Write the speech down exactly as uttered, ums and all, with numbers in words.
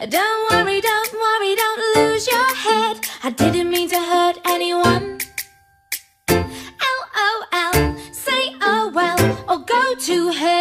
Don't worry, don't worry, don't lose your head. I didn't mean to hurt anyone. L O L, say oh well, or go to hell.